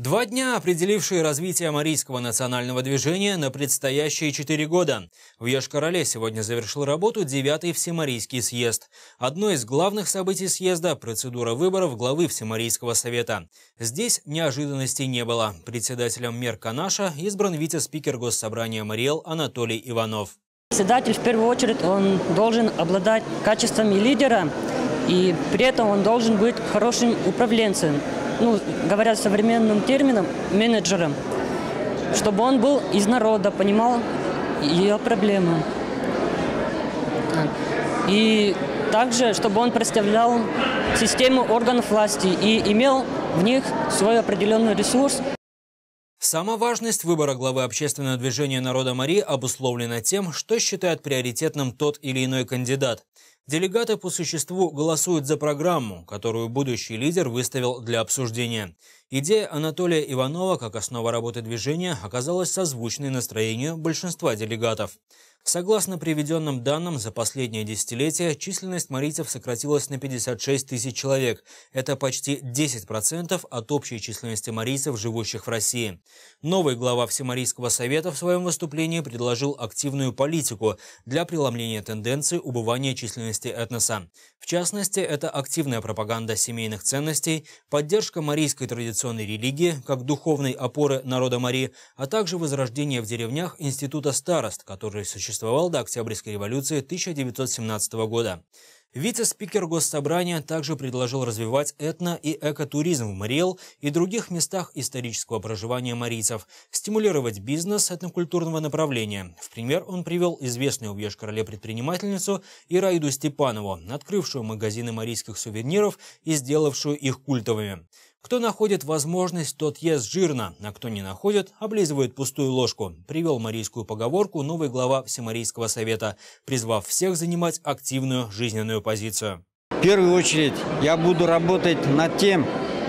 2 дня, определившие развитие марийского национального движения на предстоящие 4 года. В Йошкар-Оле сегодня завершил работу 9-й Всемарийский съезд. Одно из главных событий съезда – процедура выборов главы Всемарийского совета. Здесь неожиданностей не было. Председателем Мерканаша избран вице-спикер Госсобрания Мариэл Анатолий Иванов. Председатель, в первую очередь, он должен обладать качествами лидера, и при этом он должен быть хорошим управленцем. Говоря современным термином, менеджером, чтобы он был из народа, понимал ее проблемы. И также, чтобы он представлял систему органов власти и имел в них свой определенный ресурс. Сама важность выбора главы общественного движения народа Мари обусловлена тем, что считает приоритетным тот или иной кандидат. Делегаты по существу голосуют за программу, которую будущий лидер выставил для обсуждения. Идея Анатолия Иванова как основа работы движения оказалась созвучной настроению большинства делегатов. Согласно приведенным данным, за последнее десятилетие численность марийцев сократилась на 56 тысяч человек. Это почти 10% от общей численности марийцев, живущих в России. Новый глава Всемарийского совета в своем выступлении предложил активную политику для преломления тенденции убывания численности этноса. В частности, это активная пропаганда семейных ценностей, поддержка марийской традиционной религии как духовной опоры народа Мари, а также возрождение в деревнях института старост, который существовал до Октябрьской революции 1917 года. Вице-спикер Госсобрания также предложил развивать этно- и экотуризм в Мариэл и других местах исторического проживания марийцев, стимулировать бизнес этнокультурного направления. В пример он привел известную в Йошкар-Оле предпринимательницу Ираиду Степанову, открывшую магазины марийских сувениров и сделавшую их культовыми. Кто находит возможность, тот ест жирно, а кто не находит, облизывает пустую ложку, привел марийскую поговорку новый глава Всемарийского совета, призвав всех занимать активную жизненную позицию. В первую очередь я буду работать над тем,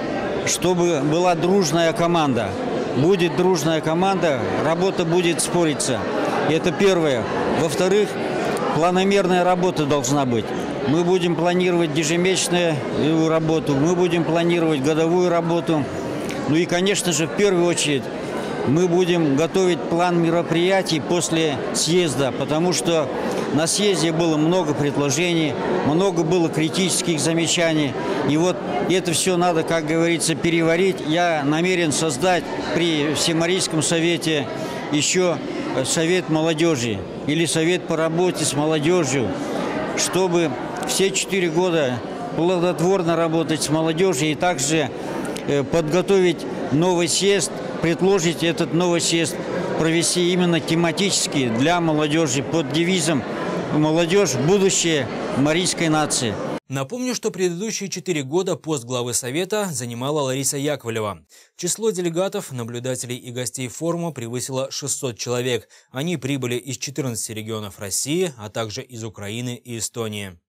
чтобы была дружная команда. Будет дружная команда, работа будет спориться. Это первое. Во-вторых, планомерная работа должна быть. Мы будем планировать ежемесячную работу, мы будем планировать годовую работу. Ну и, конечно же, в первую очередь мы будем готовить план мероприятий после съезда, потому что на съезде было много предложений, много было критических замечаний. И вот это все надо, как говорится, переварить. Я намерен создать при Всемарийском совете еще совет молодежи или совет по работе с молодежью, чтобы все 4 года плодотворно работать с молодежью и также подготовить новый съезд, предложить этот новый съезд провести именно тематически для молодежи под девизом «Молодежь – будущее марийской нации». Напомню, что предыдущие 4 года пост главы Совета занимала Лариса Яковлева. Число делегатов, наблюдателей и гостей форума превысило 600 человек. Они прибыли из 14 регионов России, а также из Украины и Эстонии.